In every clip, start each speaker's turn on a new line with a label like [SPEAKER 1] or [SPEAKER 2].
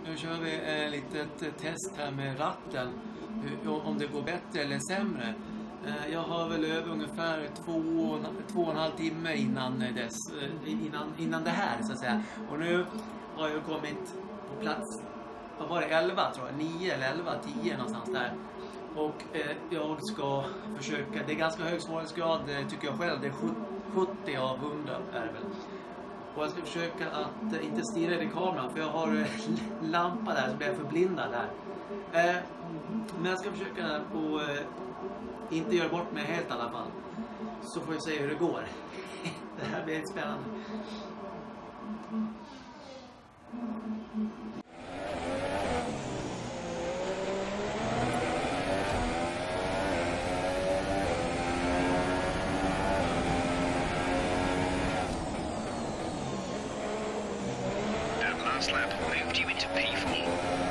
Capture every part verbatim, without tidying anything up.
[SPEAKER 1] Nu kör vi ett litet test här med ratten. Om det går bättre eller sämre. Jag har väl över ungefär två, två och en halv timme innan, dess, innan, innan det här så att säga. Och nu har jag kommit på plats, vad var det, elva tror jag, nio eller elva, tio någonstans där. Och eh, jag ska försöka, det är ganska hög svårighetsgrad tycker jag själv, det är sjuttio av hundra är det väl. Och jag ska försöka att eh, inte stirra i kameran för jag har eh, lampa där så blir jag förblindad där. Eh, men jag ska försöka att eh, inte göra bort mig helt i alla fall. Så får jag se hur det går. Det här blir spännande.
[SPEAKER 2] That last lap moved you into P four.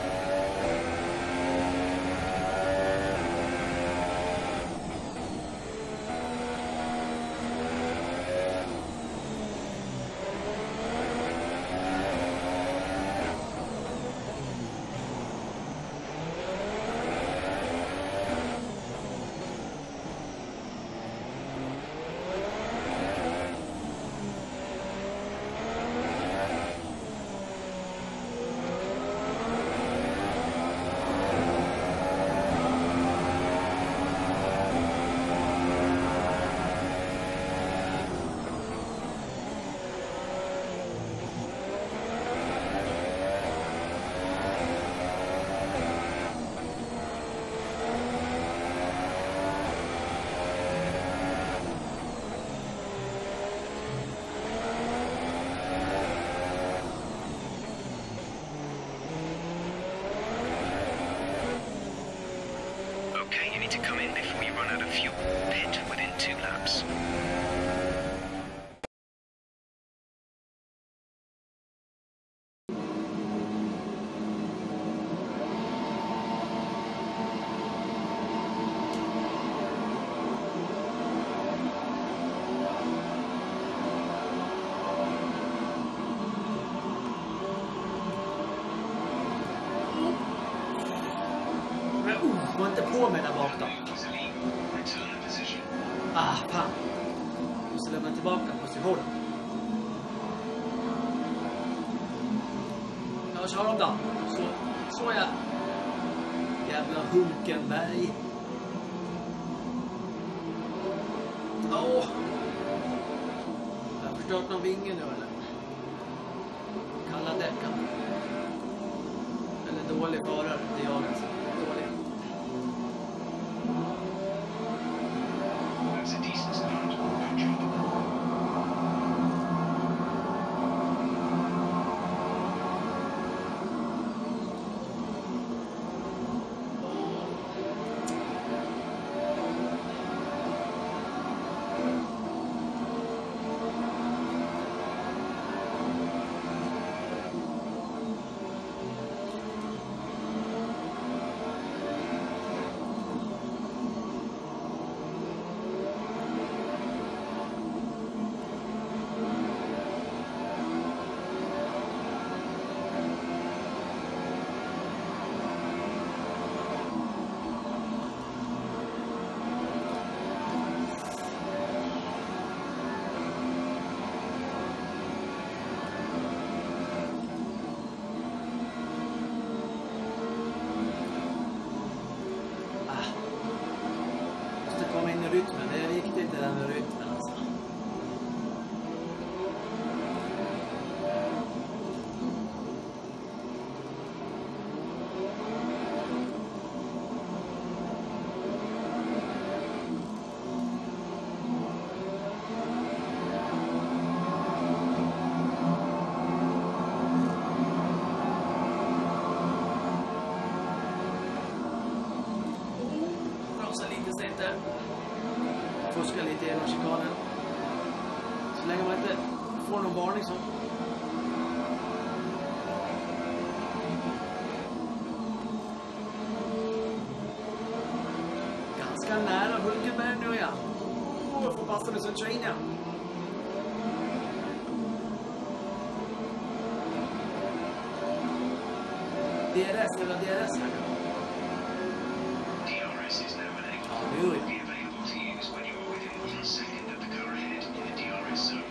[SPEAKER 2] Okay, you need to come in before you run out of fuel. Pit within two laps.
[SPEAKER 1] Gå inte på mig där bak då. Ah, fan. Jag måste lämna tillbaka positionen. Jag kör dem då. Så, så är jag. Jävla Hulkenberg. Åh. Oh. Jag har förstört någon vinge nu eller? Kalla däckan. Eller dålig förare. Det är jag alltså. Dålig.
[SPEAKER 2] That's a decent start. Good job.
[SPEAKER 1] Rytmen, det är viktigt det där med rytmen alltså. Bromsa lite snett där. Fuska lite genom chikanen. Så länge man inte får någon varning så. Ganska nära Hulkenberg nu ja. Åh, jag får passa med så train ja. D R S, eller D R S här nu.
[SPEAKER 2] D R S is now enabled.
[SPEAKER 1] Ja, det gör
[SPEAKER 2] Be
[SPEAKER 1] jag.
[SPEAKER 2] available to use when you are within one second of the car ahead in the D R S zone.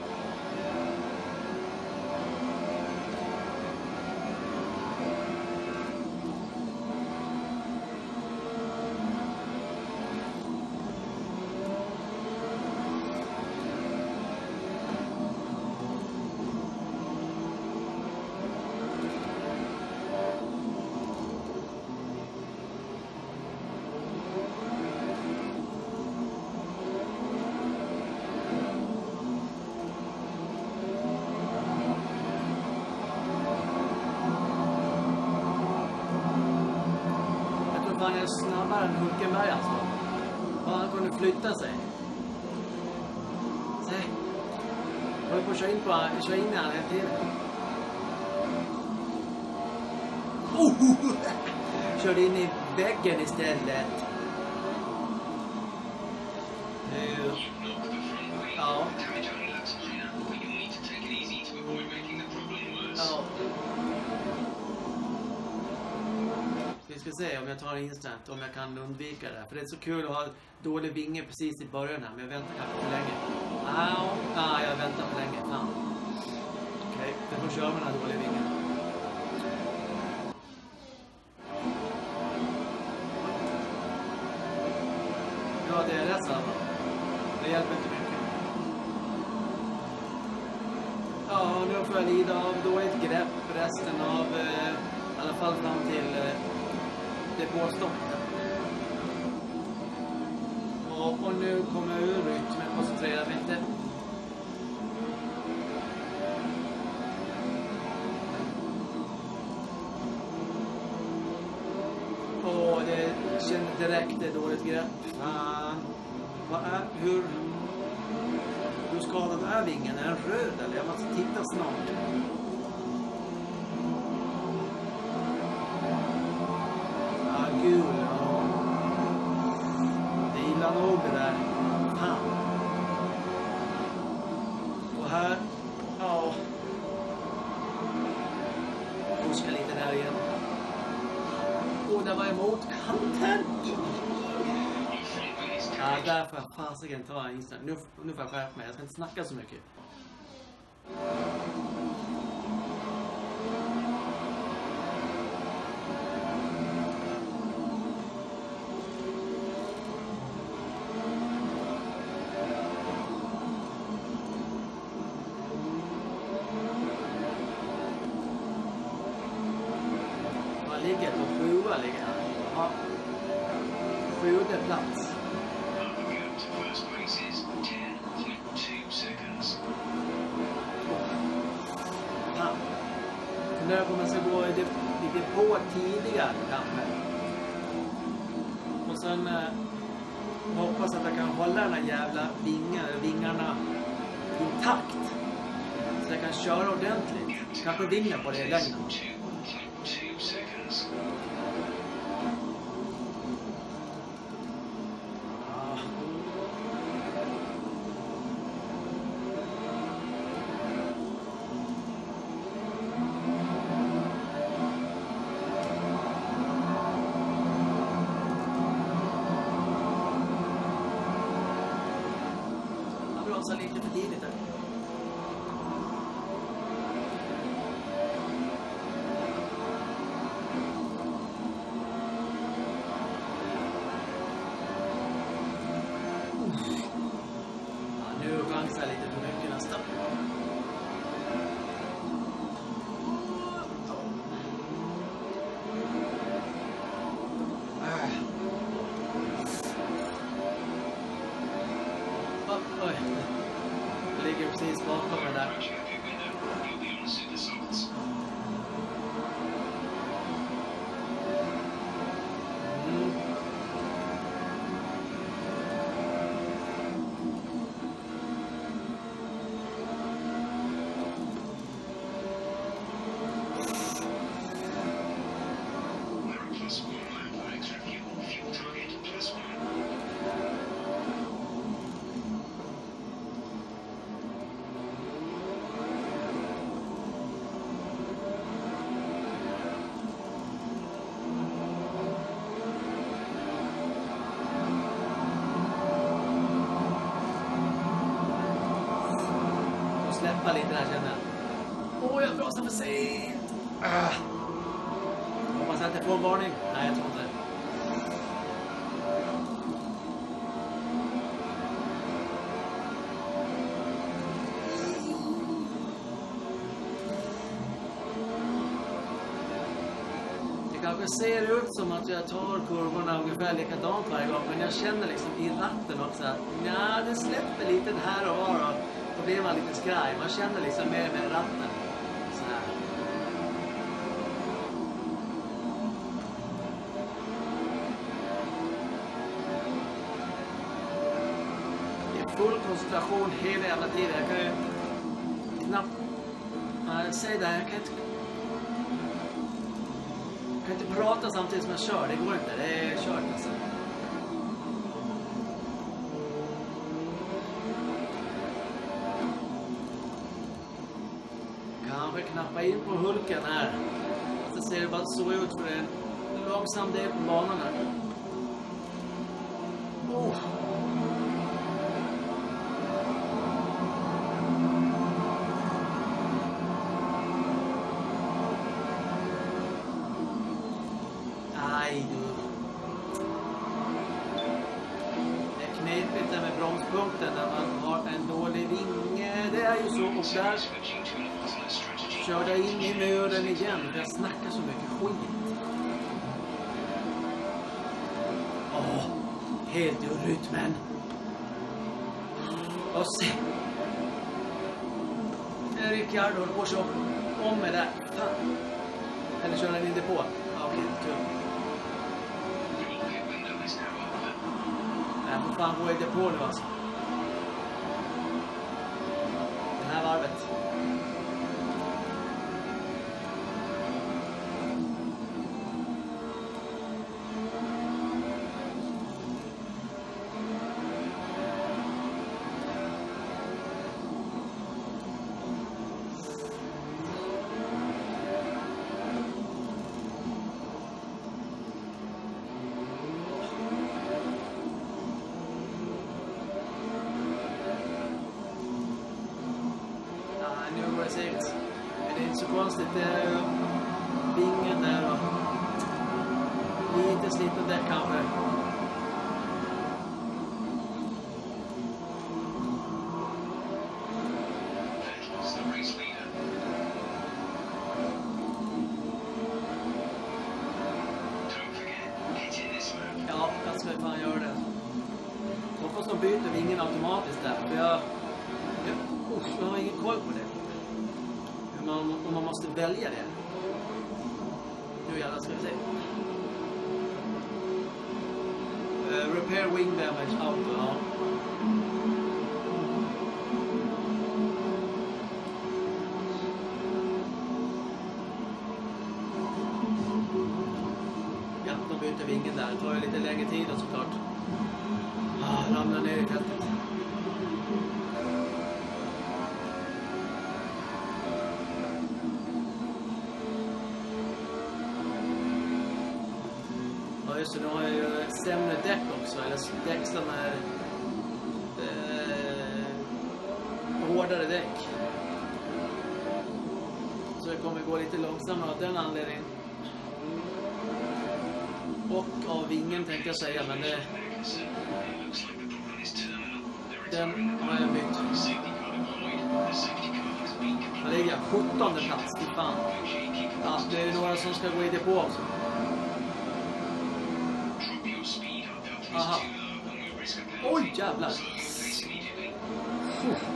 [SPEAKER 1] Han är snabbare än Hulkenberg alltså. Och han kunde flytta sig. Se. Jag håller på att köra in, på, köra in i han hela tiden. Oh! Körde in i väggen istället. Nu. Ja. Ja. Vi ska se om jag tar instant, om jag kan undvika det. För det är så kul att ha dålig vinge precis i början här. Men jag väntar kanske för länge. Au, ah, jag väntar för länge. Fan. Okej, okay, vi får köra med den här dåliga vingen. Ja, det är rätt samma. Det hjälper inte mycket. Ja, nu får jag lida av dåligt grepp resten av, eh, i alla fall fram till eh, det påstoppet. Och, och nu kommer jag ur rytmen, koncentrerar mig inte. Och det känner direkt det dåligt grepp. Fan. Vad är, hur, hur skadad är vingen? Är den röd eller? Jag måste titta snart. Ja, gul. Ja. Det är illa nog det där. Fan. Och här. Ja. Fuska lite där igen. Och det var emot kanten. Ja, där får jag fasiken ta en instant. Nu, nu får jag skärpa mig. Jag ska inte snacka så mycket. Man ligger på sjua ligger här. Ja. Sjunde plats. Funderar på om man ska gå lite på tidigare kanske. Och sen eh, hoppas att jag kan hålla den här jävla vingar, vingarna intakt. Så jag kan köra ordentligt. Kanske vinga på det i längden. Så lite för tidigt där. Ja, nu chansar jag lite för mycket nästan. Oh, oj. Jag ligger precis bakom den där. Mm. släppa lite här känner jag. Åh, jag bromsar för sent. Ah. Hoppas att jag får en varning. Nej, jag tror inte det. Det ser ut som att jag tar kurvorna ungefär likadant varje gång, men jag känner liksom i ratten också att ja, det släpper lite här och var och då blir man lite skraj. Man känner liksom mer med ratten. Så här. Det är full koncentration hela jävla tiden. Jag kan ju knappt äh, säga det här. Jag kan inte Jag kan inte prata samtidigt som jag kör, det går inte, det är kört alltså. Kanske knappa in på hulken här. Så ser det bara så ut för en långsam del på banan här. Oh. Nej du. Det är knepigt där med bromspunkten när man har en dålig vinge. Det är ju så. Och där körde jag in i nöden igen. För jag snackar så mycket skit. Åh, helt ur rytmen. Och se. Ricardo håller på att köra om med det. Fan. Eller kör den inte på. Ja, okej, tur. Nej, för fan går inte på nu alltså. Det här varvet. Segt. Men det är inte så konstigt. Det är ju vingen där och lite sliten där kanske. Ja, jag ska fan göra det. Hoppas de byter vingen automatiskt där. För jag, jag, usch, jag har ingen koll på det. Man, om man måste välja det. Nu jävlar ska vi se. Uh, repair wing damage auto. Ja. Ja, de byter vingen där. Det tar ju lite längre tid såklart. Ah, ramlar ner i fältet. Så nu har jag ju sämre däck också, eller däck som är eh, hårdare däck. Så det kommer gå lite långsammare av den anledningen. Och av vingen tänkte jag säga, men det, den har jag bytt. Jag ligger sjuttonde plats, till fan. Ja, det är några som ska gå i depå också. Aha. Oj, jävlar. Uh.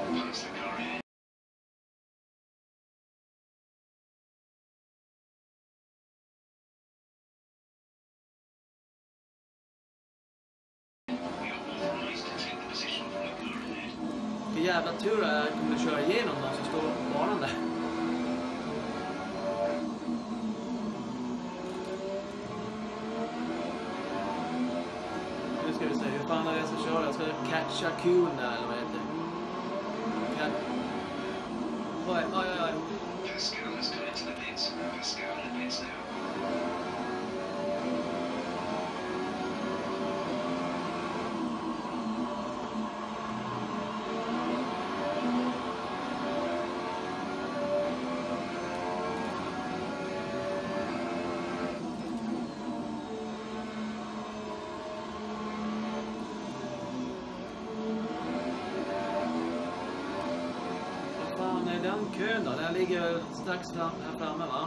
[SPEAKER 1] Vilken jävla tur att jag kommer köra igenom de som står på banan där. Ska vi se, hur fan är det jag ska köra? Jag ska catcha Q där, eller vad heter det? Cat... Oj, oj, oj, oj.
[SPEAKER 2] Pascal has gone into the pits. Pascal in the pits now.
[SPEAKER 1] den kön då? Den ligger strax fram, här framme, va?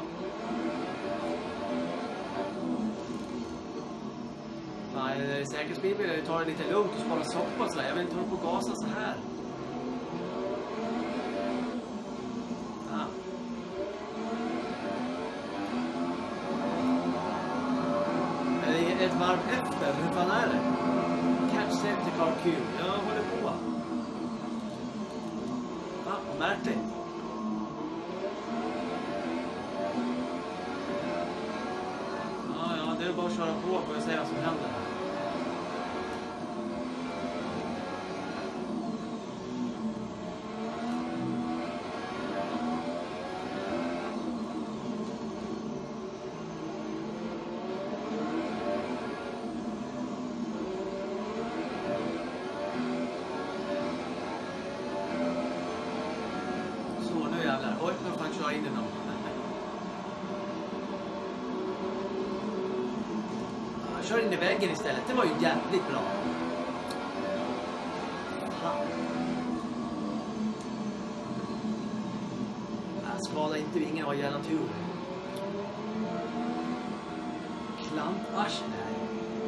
[SPEAKER 1] Nej, säkerhetsbil vill jag ta det lite lugnt och spara soppa och sådär. Jag vill inte hålla på och gasa så här. Ah. Är det ett varv efter? Hur fan är det? Catch safety car Q. Jag håller på. Ah, märkligt. Ja, ja, det är bara att köra på för att se vad som händer. Oj, nu får jag köra in i dem. Jag kör in i väggen istället. Det var ju jävligt bra. Jag skadade inte vingen, var jävla tur. Klamparsel här.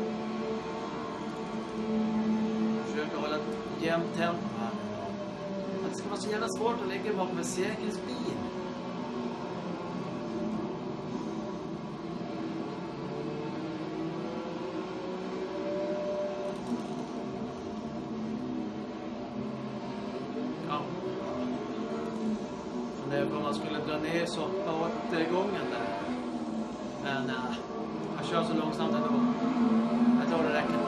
[SPEAKER 1] Försöker hålla ett jämnt tempo här. Det ska vara så jävla svårt att lägga bakom en säkerhetsbil. Ja. Det är för man skulle dra ner soppa åt gången där. Men nej, jag kör så långsamt ändå. Jag tror det räcker.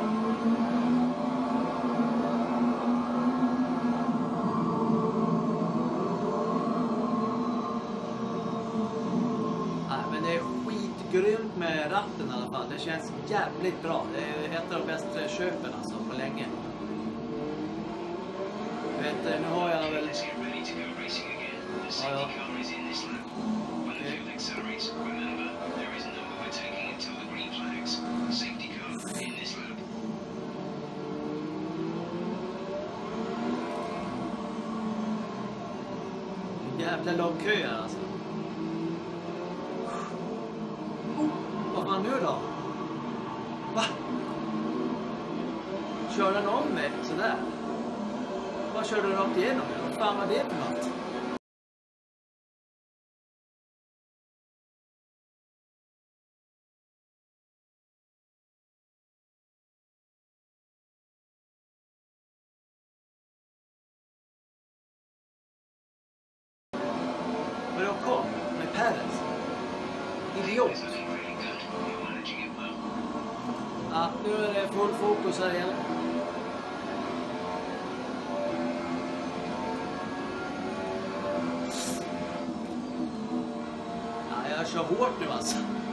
[SPEAKER 1] Grymt med ratten i alla fall. Det känns jävligt bra. Det är ett av de bästa köpen alltså på länge. Vet du, nu har jag väl... Ja, ja. Jävla lång kö här alltså. Vad fan nu då? Va? Kör den om mig sådär? Vad kör du rakt igenom? Vad fan var det för något? Men då kom med Perez. Idiot. Ja, nu är det full fokus här igen. Ja, jag kör hårt nu alltså.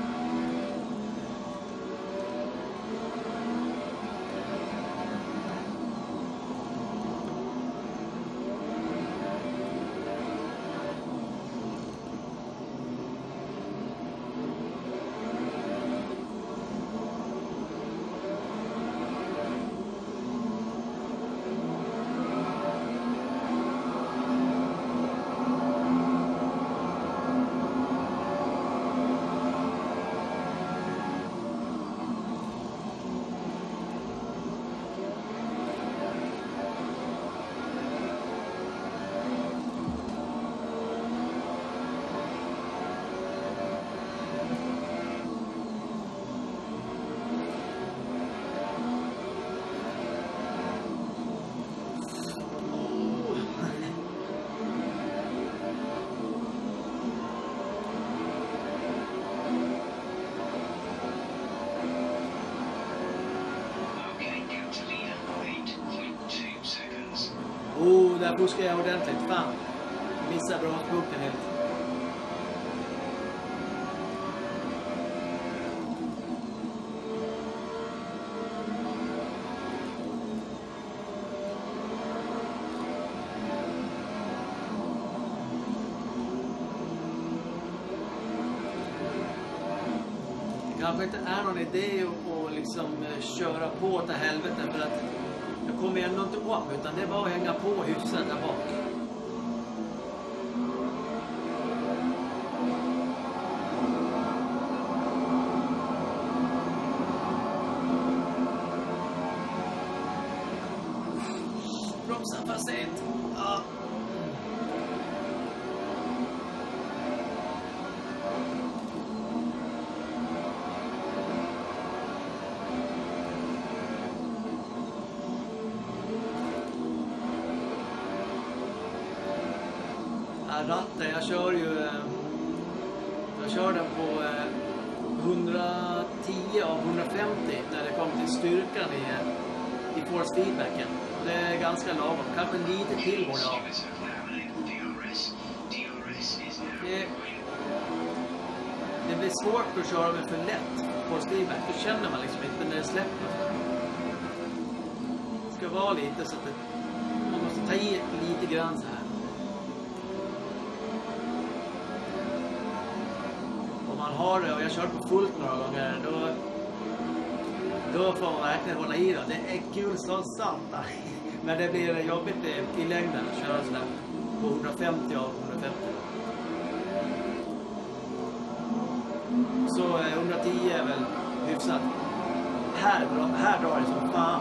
[SPEAKER 1] Oh, där buskar jag ordentligt. Fan. Missar bromspunkten helt. Det kanske inte är någon idé att liksom köra på till helvete för att jag kommer ändå inte upp, utan det är bara att hänga på hyfsat där bak. för sent. Ja. Ratten, jag kör ju jag kör den på hundratio av hundrafemtio när det kommer till styrkan i, i force feedbacken. Det är ganska lagom, kanske lite till borde jag. Det, det blir svårt att köra med för lätt force feedback, då känner man liksom inte när det släpper. Det ska vara lite så att det, man måste ta i lite grann så här. Har det och jag kört på fullt några gånger, då, då får man verkligen hålla i det. Det är kul som satan. Men det blir jobbigt i, i längden att köra sådär på hundrafemtio av hundrafemtio. Så hundratio är väl hyfsat. Här, här drar det som fan.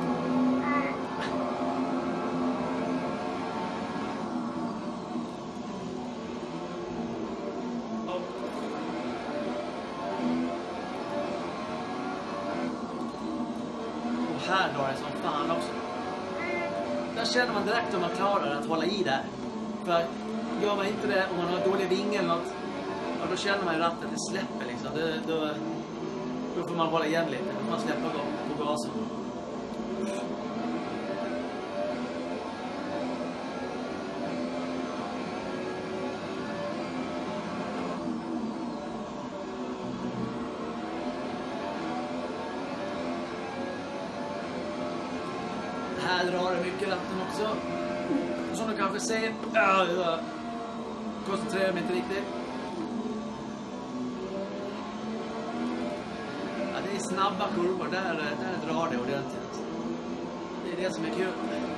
[SPEAKER 1] Här drar det som fan också. Där känner man direkt om man klarar att hålla i där. För gör man inte det, om man har dålig vinge eller något, ja, då känner man i ratten att det släpper liksom. Det, då, då får man hålla igen lite. Då får man släppa på gasen. Här drar det mycket ratten också. Som du kanske ser. Ja, jag koncentrerar mig inte riktigt. Ja, det är snabba kurvor. Där, där drar det ordentligt. Det är det som är kul.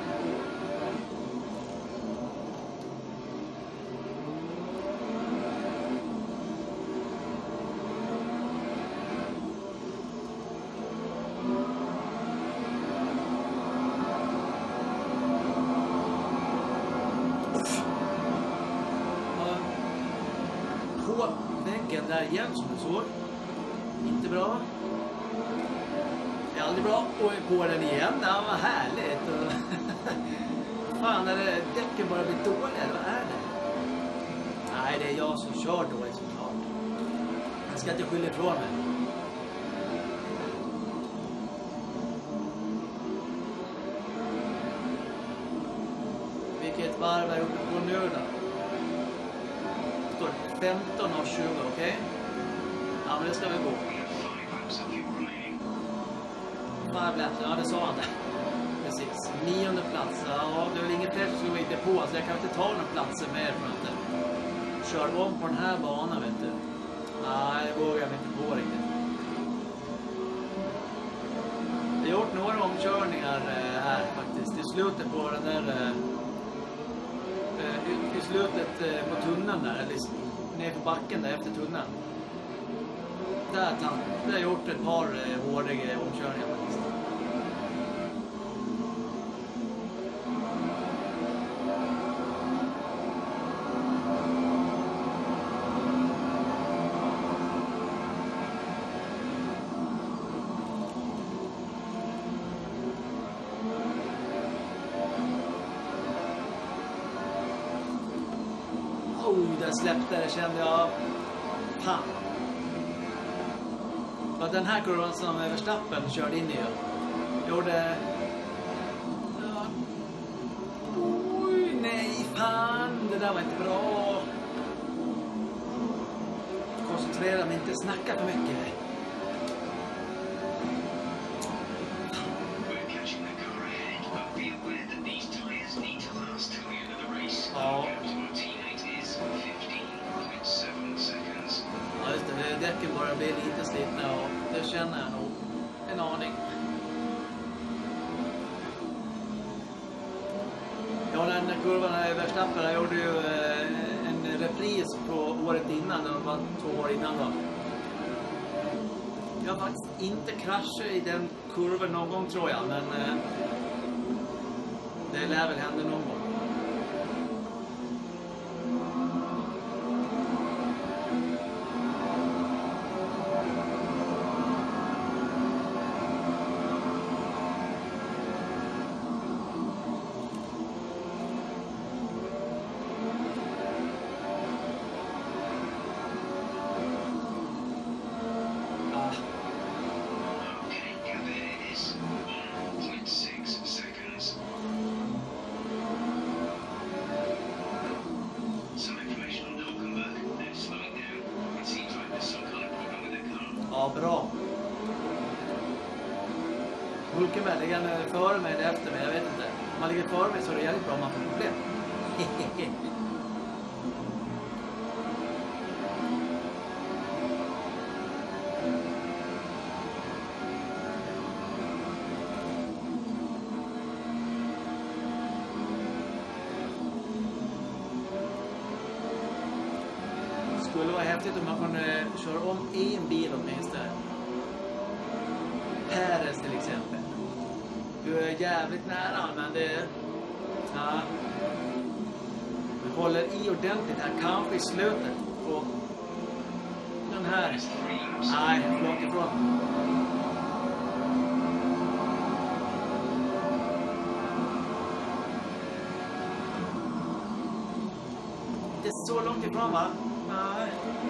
[SPEAKER 1] Väggen där igen som du såg. Inte bra. Det är aldrig bra. Och på den igen. Det var härligt. Och fan, är det däcken bara blir dåliga? Vad är det? Nej, det är jag som kör dåligt såklart. Jag ska inte skylla ifrån mig. Vilket varv är uppe på nu då? femton och tjugo, okej? Okay? Ja, men det ska vi gå. Five laps, ja det sa han där. Precis. Nionde plats. Ja, det är väl ingen press som inte på, så jag kan inte ta några platser mer för att kör om på den här banan, vet du. Nej, det vågar jag inte på riktigt. Jag har gjort några omkörningar här faktiskt. I slutet på den där... I slutet på tunneln där, eller ner på backen där efter tunneln. Där har jag gjort ett par hårda omkörningar faktiskt. Oh, där släppte det, kände jag. Fan. Och den här kurvan som Verstappen körde in i gjorde... Ja. Oj, nej, fan. Det där var inte bra. Koncentrera mig, inte snacka för mycket. Ja. Ja, just det. Däcken bara blir lite slitna och det känner jag nog en aning. Ja, den där kurvan här i Verstappen, jag gjorde ju en repris på året innan, det var två år innan då. Jag har faktiskt inte kraschat i den kurvan någon gång tror jag, men Det lär väl hända någon gång. Ja, bra. Hulkenberg ligger före mig eller efter mig, jag vet inte. Om man ligger före mig så är det jävligt bra om man får problem. Det skulle vara häftigt om man kunde köra om en bil åtminstone. Peres till exempel. Du är jävligt nära, men det... Ja. Vi håller i ordentligt här, kanske i slutet. Och den här... Nej, långt ifrån. Det är så långt ifrån, va? Nej.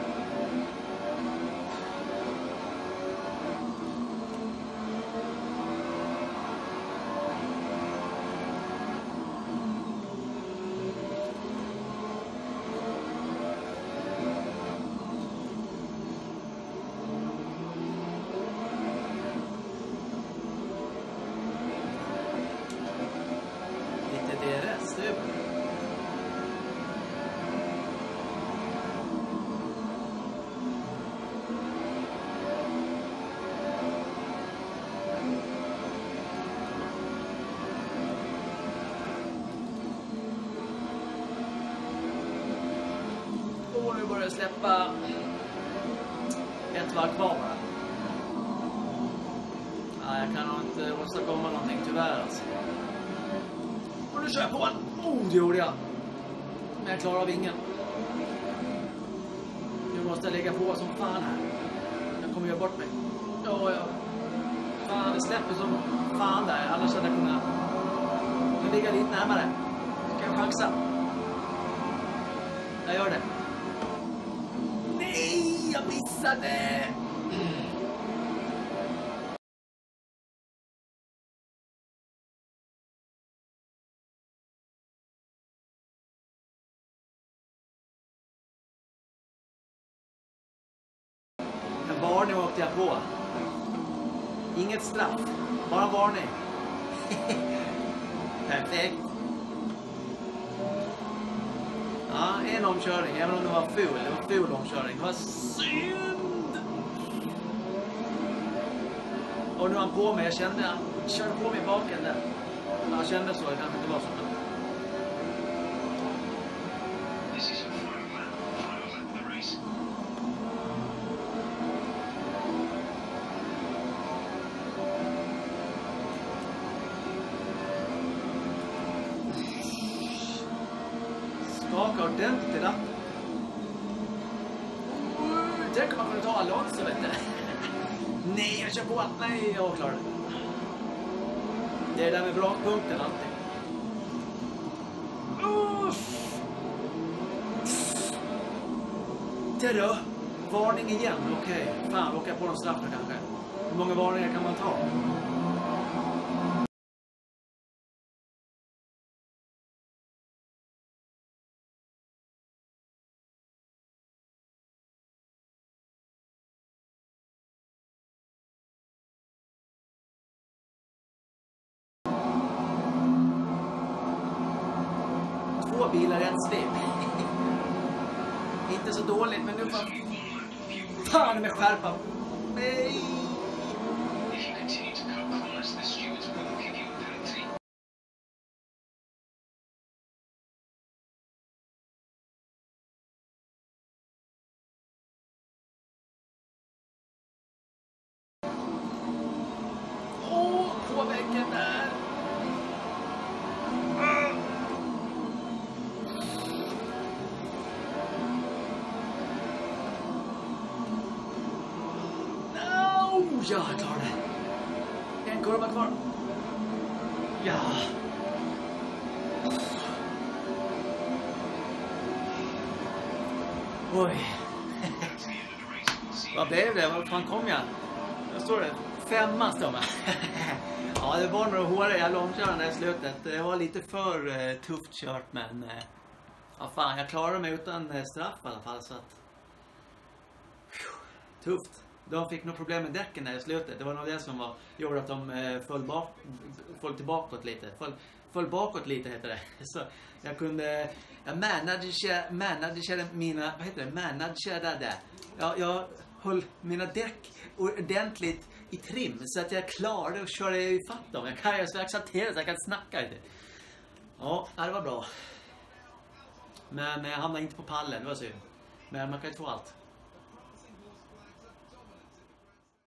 [SPEAKER 1] Lite D R S, det är bra. Och nu börjar jag släppa ett varv kvar bara. Ja, jag kan nog inte åstadkomma någonting tyvärr alltså. Och nu kör jag på en. Oh, det gjorde jag. Men jag klarar av ingen. Nu måste jag lägga på som fan här. Jag kommer göra bort mig. Ja, ja. Fan, det släpper som fan där. Annars hade jag kunnat... Nu ligger jag lite närmare. Ska jag chansa? Jag gör det. Nej, jag missade! En varning åkte jag på. Inget straff. Bara varning. Perfekt. Ja, en omkörning. Även om det var ful. Det var ful omkörning. Det var synd. Och nu är han på mig. Jag kände han körde på mig i baken där. Jag kände så. Det kanske inte var så.
[SPEAKER 2] This is a final lap. Final lap of the race.
[SPEAKER 1] Skaka ordentligt i ratten. Tänk om man kunde ta Alonso, vet du. Nej, jag kör på att nej, jag klarar det. Det är där med brakpunkten alltid. Uff. Det då. Varning igen, okej. Okay. Fan, åker jag på någon straff kanske. Hur många varningar kan man ta? Två bilar i ett svep. Inte så dåligt, men nu får fan med skärpa. Nej.
[SPEAKER 2] If you continue to cut corners, the stewards will give you a penalty.
[SPEAKER 1] Åh, på väggen där. ja, jag klarar det. En kurva kvar. Ja. Oj. Vad blev det? Var fan kom jag? Där står det. Femma står man. Ja, det var några håriga långkörande i slutet. Det var lite för eh, tufft kört, men... Eh, ja, fan, jag klarade mig utan eh, straff i alla fall, så att... Tufft. De fick nog problem med däcken där i slutet. Det var nog det som var, gjorde att de eh, föll, bak, föll tillbaka lite. Föll, föll bakåt lite heter det. Så jag kunde... Jag managade, managade mina... Vad heter det? Managade det. Ja, jag höll mina däck ordentligt i trim. Så att jag klarade att köra i fatt dem. Jag kan ju acceptera så jag kan snacka lite. Ja, det var bra. Men jag hamnade inte på pallen. Det var synd. Men man kan ju få allt.